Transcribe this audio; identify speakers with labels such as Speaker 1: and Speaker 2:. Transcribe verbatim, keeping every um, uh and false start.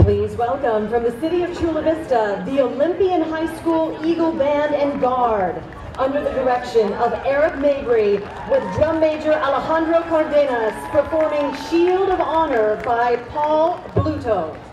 Speaker 1: Please welcome from the city of Chula Vista, the Olympian High School Eagle Band and Guard, under the direction of Eric Mabry, with drum major Alejandro Cardenas performing Shield of Honor by Paul Bluto.